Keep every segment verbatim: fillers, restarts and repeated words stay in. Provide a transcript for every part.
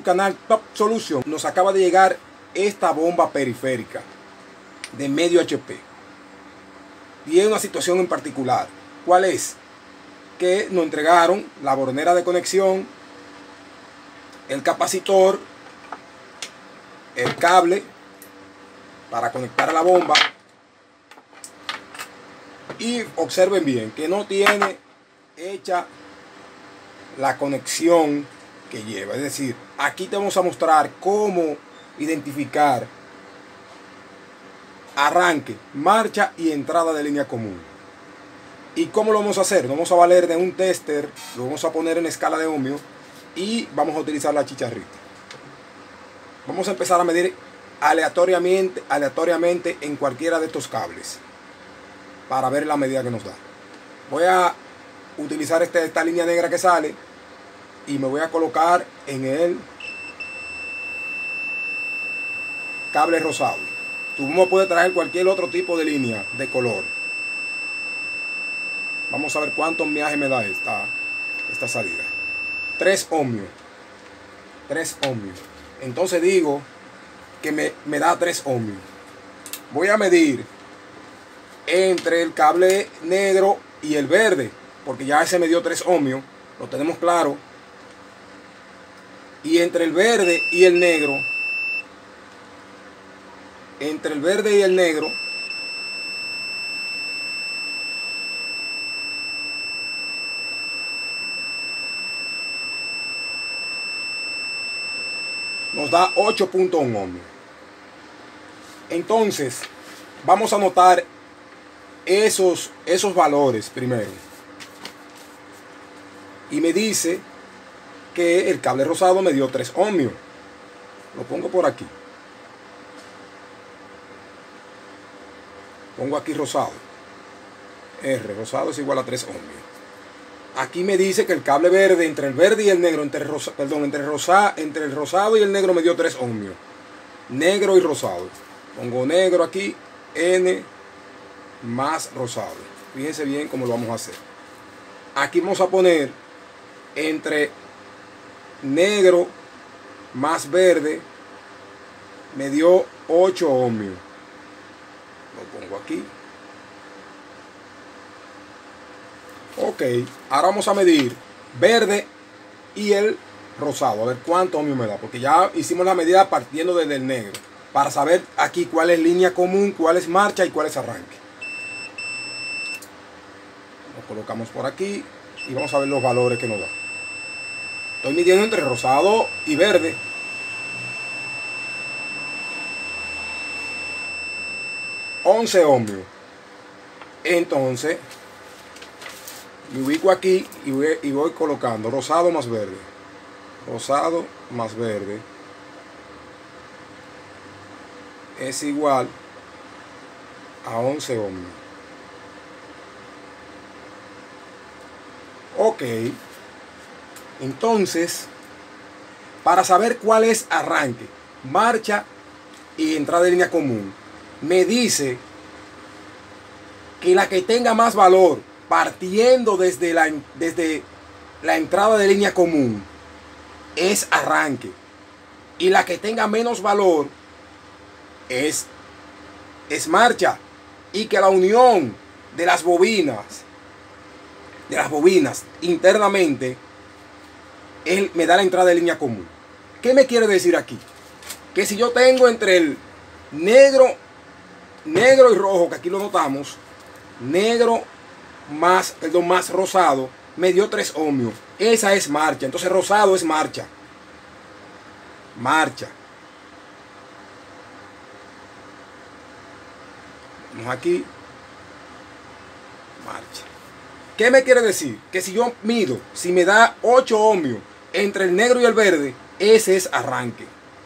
canal Top Solution. Nos acaba de llegar esta bomba periférica de medio H P. Y hay una situación en particular. ¿Cuál es? Que nos entregaron la boronera de conexión, el capacitor, el cable para conectar a la bomba. Y observen bien que no tiene hecha la conexión que lleva. Es decir, aquí te vamos a mostrar cómo identificar arranque, marcha y entrada de línea común. ¿Y cómo lo vamos a hacer? Nos vamos a valer de un tester, lo vamos a poner en escala de ohmio y vamos a utilizar la chicharrita. Vamos a empezar a medir aleatoriamente, aleatoriamente en cualquiera de estos cables para ver la medida que nos da. Voy a utilizar este, esta línea negra que sale y me voy a colocar en el cable rosado. Tú mismo puedes traer cualquier otro tipo de línea de color. Vamos a ver cuánto ohmiaje me da esta, esta salida. tres ohmios. tres ohmios. Entonces digo que me, me da tres ohmios. Voy a medir entre el cable negro y el verde, porque ya ese me dio tres ohmios, lo tenemos claro. Y entre el verde y el negro, entre el verde y el negro, nos da ocho punto uno ohmios. Entonces vamos a anotar esos, esos valores primero. Y me dice que el cable rosado me dio tres ohmios. Lo pongo por aquí. Pongo aquí rosado. R, rosado es igual a tres ohmios. Aquí me dice que el cable verde, entre el verde y el negro, entre el rosa, perdón, entre el, rosa, entre el rosado y el negro me dio tres ohmios. Negro y rosado. Pongo negro aquí, N más rosado. Fíjense bien cómo lo vamos a hacer. Aquí vamos a poner entre negro más verde, me dio ocho ohmios. Lo pongo aquí. Ok, ahora vamos a medir verde y el rosado, a ver cuánto ohmio me da, porque ya hicimos la medida partiendo desde el negro, para saber aquí cuál es línea común, cuál es marcha y cuál es arranque. Lo colocamos por aquí y vamos a ver los valores que nos da. Estoy midiendo entre rosado y verde. once ohmios. Entonces me ubico aquí y voy, y voy colocando rosado más verde, rosado más verde es igual a once ohmios. Ok, entonces para saber cuál es arranque, marcha y entrada de línea común, me dice que la que tenga más valor partiendo desde la, desde la entrada de línea común es arranque, y la que tenga menos valor es, es marcha, y que la unión de las bobinas de las bobinas internamente él me da la entrada de línea común. ¿Qué me quiere decir aquí? Que si yo tengo entre el negro negro y rojo, que aquí lo notamos, negro más, perdón, más rosado, me dio tres ohmios. Esa es marcha. Entonces rosado es marcha. Marcha. Vamos aquí. Marcha. ¿Qué me quiere decir? Que si yo mido, si me da ocho ohmios entre el negro y el verde, ese es arranque.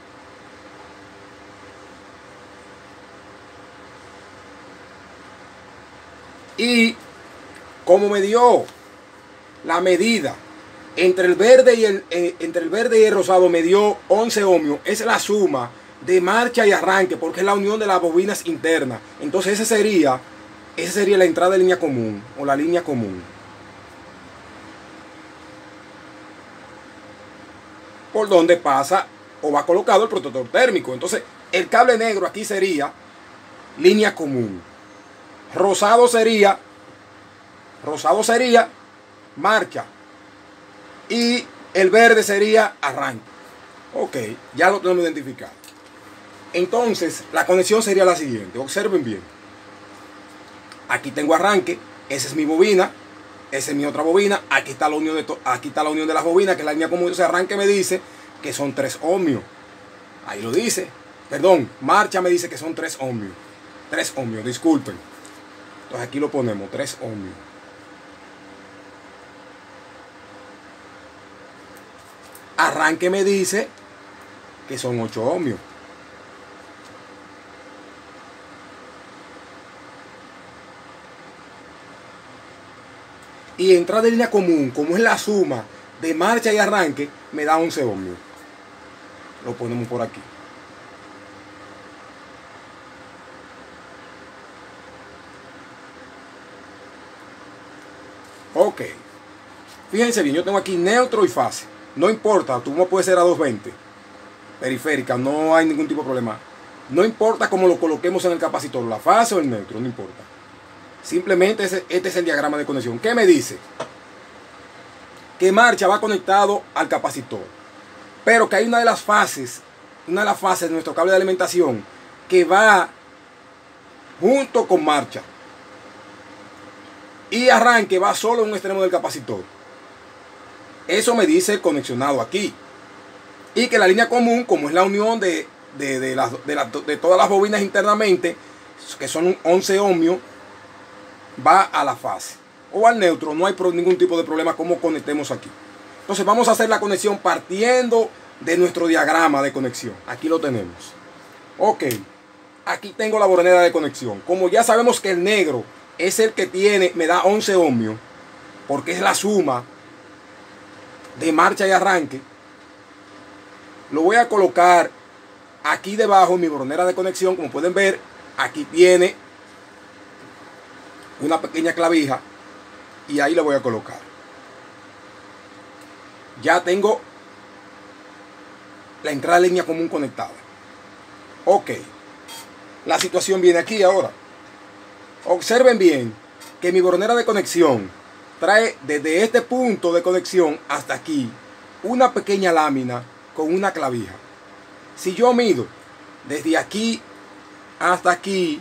Y como me dio la medida entre el verde y el eh, entre el verde y el rosado, me dio once ohmios, es la suma de marcha y arranque, porque es la unión de las bobinas internas. Entonces ese sería esa sería la entrada de línea común o la línea común. por donde pasa o va colocado el protector térmico. Entonces, el cable negro aquí sería línea común. Rosado sería, rosado sería marcha. Y el verde sería arranque. Ok, ya lo tenemos identificado. Entonces, la conexión sería la siguiente. Observen bien. Aquí tengo arranque. Esa es mi bobina. Esa es mi otra bobina. Aquí está la unión de, aquí está la unión de las bobinas, que es la línea común. Entonces, arranque me dice que son tres ohmios. Ahí lo dice. Perdón, marcha me dice que son tres ohmios. tres ohmios, disculpen. Entonces, aquí lo ponemos, tres ohmios. Arranque me dice que son ocho ohmios. Y entrada de línea común, como es la suma de marcha y arranque, me da once ohmios. Lo ponemos por aquí. Ok. Fíjense bien, yo tengo aquí neutro y fase. No importa, tú no puedes ser a doscientos veinte. Periférica, no hay ningún tipo de problema. No importa cómo lo coloquemos en el capacitor, la fase o el neutro, no importa. Simplemente ese, este es el diagrama de conexión. ¿Qué me dice? Que marcha va conectado al capacitor. Pero que hay una de las fases, una de las fases de nuestro cable de alimentación que va junto con marcha. Y arranque va solo en un extremo del capacitor. Eso me dice el conexionado aquí. Y que la línea común, como es la unión de, de, de, las, de, las, de todas las bobinas internamente, que son once ohmios, va a la fase o al neutro. No hay ningún tipo de problema como conectemos aquí. Entonces vamos a hacer la conexión partiendo de nuestro diagrama de conexión. Aquí lo tenemos. Ok, aquí tengo la boronera de conexión. Como ya sabemos que el negro es el que tiene, me da once ohmios, porque es la suma de marcha y arranque, lo voy a colocar aquí debajo en mi boronera de conexión. Como pueden ver, aquí tiene una pequeña clavija y ahí lo voy a colocar. Ya tengo la entrada de línea común conectada. Ok, la situación viene aquí ahora. Observen bien que mi boronera de conexión trae desde este punto de conexión hasta aquí una pequeña lámina con una clavija. Si yo mido desde aquí hasta aquí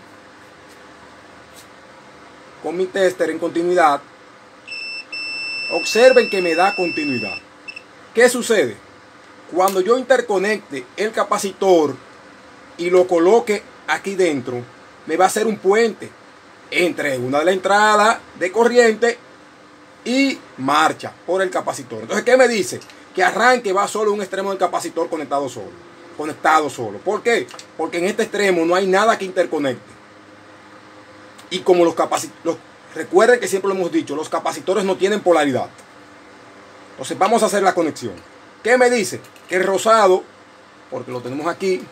con mi tester en continuidad, observen que me da continuidad. ¿Qué sucede? Cuando yo interconecte el capacitor y lo coloque aquí dentro, me va a hacer un puente entre una de las entradas de corriente y marcha por el capacitor. Entonces, ¿qué me dice? Que arranque va solo un extremo del capacitor conectado solo. Conectado solo. ¿Por qué? Porque en este extremo no hay nada que interconecte. Y como los capacitores, recuerden que siempre lo hemos dicho, los capacitores no tienen polaridad. Entonces vamos a hacer la conexión. ¿Qué me dice? Que el rosado, porque lo tenemos aquí,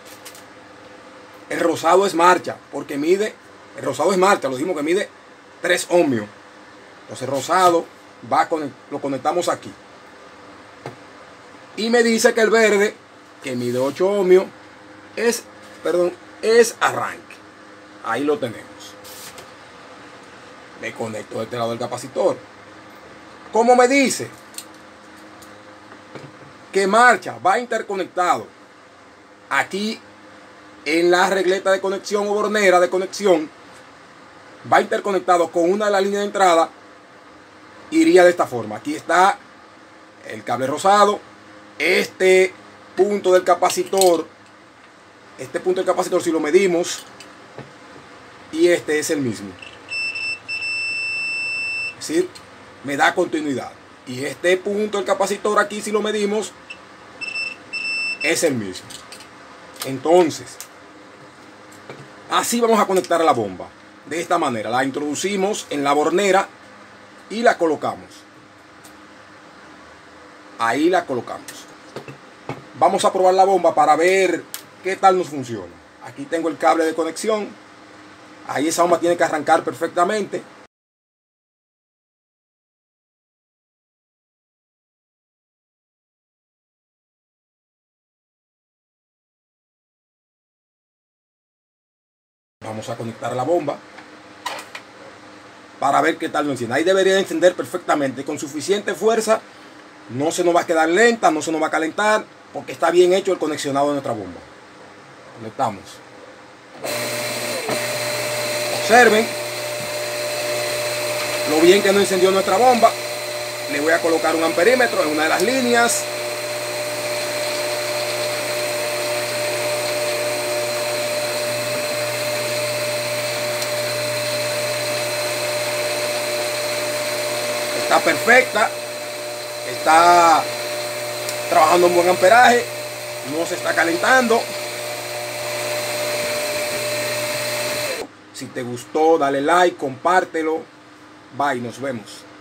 el rosado es marcha, porque mide, el rosado es marcha, lo dijimos que mide tres ohmios. Entonces rosado va con, lo conectamos aquí. Y me dice que el verde, que mide ocho ohmios, es, perdón, es arranque. Ahí lo tenemos. Me conecto de este lado del capacitor. ¿Cómo me dice? Que marcha va interconectado aquí en la regleta de conexión o boronera de conexión. Va interconectado con una de las líneas de entrada. Iría de esta forma. Aquí está el cable rosado. Este punto del capacitor, este punto del capacitor, si lo medimos, y este es el mismo. Es decir, me da continuidad. Y este punto del capacitor aquí, si lo medimos, es el mismo. Entonces, así vamos a conectar a la bomba. De esta manera, la introducimos en la boronera y la colocamos. Ahí la colocamos. Vamos a probar la bomba para ver qué tal nos funciona. Aquí tengo el cable de conexión. Ahí esa bomba tiene que arrancar perfectamente. Vamos a conectar la bomba para ver qué tal lo enciende. Ahí debería encender perfectamente, con suficiente fuerza. No se nos va a quedar lenta, no se nos va a calentar, porque está bien hecho el conexionado de nuestra bomba. Conectamos. Observen lo bien que no encendió nuestra bomba. Le voy a colocar un amperímetro en una de las líneas. Está perfecta. Está trabajando en buen amperaje. No se está calentando. Si te gustó, dale like, compártelo. Bye, nos vemos.